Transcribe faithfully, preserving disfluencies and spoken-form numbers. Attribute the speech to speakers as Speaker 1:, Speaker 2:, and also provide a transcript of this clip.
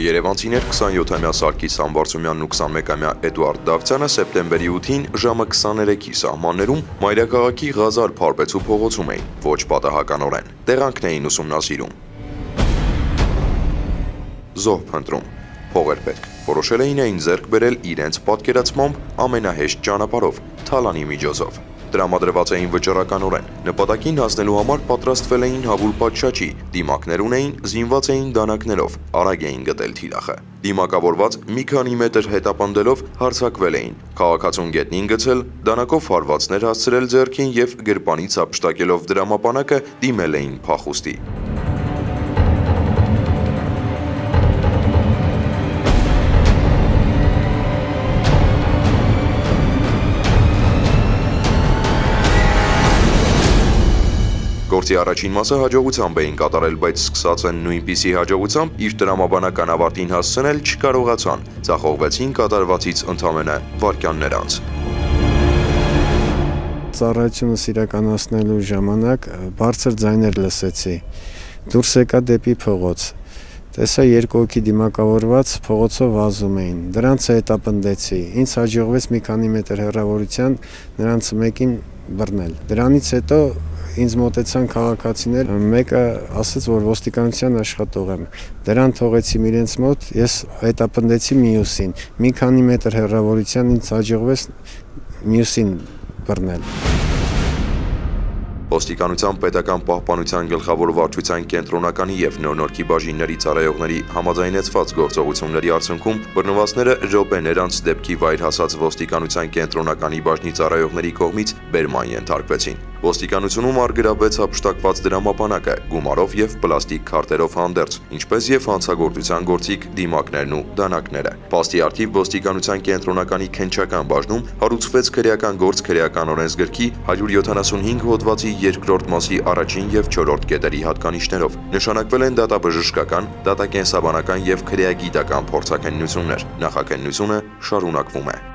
Speaker 1: Երևանցիներ քսանյոթամյա Սարգիս Համբարձումյանն ու քսանմեկամյա Էդուարդ Դավթյանը սեպտեմբերի ութին ժամը քսաներեքի սահմաններում մայրաքաղաքի Ղազար Փարպեցու փողոցում էին, ոչ պատահականորեն, տեղանքն էին ուսումնասիրում։ Զոհ փնտրում, փող էր պետք, որոշել էին այն ձեռք բերել իրենց պատկերացմամբ ամենահեշտ ճանապարհով, թալանի միջոցով։ Տրամադրված էին վճռականորեն, նպատակին հասնելու համար պատրաստվել էին հավուլ պատշաճի, դիմակներ ունեին, զինված էին դանակներով, արագ էին գտել թիրախը։ Դիմակավորված մի քանի մետր հետապնդելով հարձակվել էին, քաղաքացուն գետնին գցել, դանակով հարվածներ հասցրել ձեռքին և գրպանից ապշտակելով դրամապանակը դիմել էին փախուստի։ Գործի առաջին մասը հաջողությամբ էին կատարել, բայց սկսած են նույնպիսի հաջողությամբ իր տրամաբանական ավարտին հասցնել չկարողացան, ձախողվեցին կատարվածից ընդամենը վայրկյաններ անց։
Speaker 2: Ծառայությունս իրականացնելու ժամանակ բարձր ձայներ լսեցի, դուրս եկա դեպի փողոց, տեսա երկու հոգի դիմակավորված փողոցով վազում էին, դրանց հետապնդեցի, ինձ հաջողվեց մի քանի մետր հեռավորության նրանց մեկին բռնել, դրանից հետո ինձ մոտեցան քաղաքացիներ, մեկը ասաց, որ ոստիկանության աշխատող եմ, դրան թողեցի իրենց մոտ, ես հետապնդեցի մյուսին, մի քանի մետր հեռավորության ինձ հաջողվեց մյուսին բռնել։
Speaker 1: Ոստիկանության պետական պահպանության գլխավոր վարչության կենտրոնականի և նոր-նորքի բաժինների ծառայողների համաձայնեցված գործողությունների արդյունքում բռնվածները րոպեներ անց դեպքի վայր հասած ոստիկանության կենտրոնականի բաժնի ծառայողների կողմից բերման ենթարկվեցին։ Ոստիկանությունում առգրավվեց հափշտակված դրամապանակը, գումարով և պլաստիկ քարտերով հանդերձ, ինչպես և հանցագործության գործիք դիմակներն ու դանակները։ Փաստի առթիվ ոստիկանության կենտրոնականի քննչական բաժնում հարուցվեց քրեական գործ քրեական օրենսգրքի հարյուր յոթանասունհինգ հոդվածի երկրորդ մասի առաջին և չորրորդ կետերի հատկանիշներով։ Նշանակվել են դատաբժշկական, դատակենսաբանական և քրեագիտական փորձաքննություններ։ Նախաքննությունը շարունակվում է։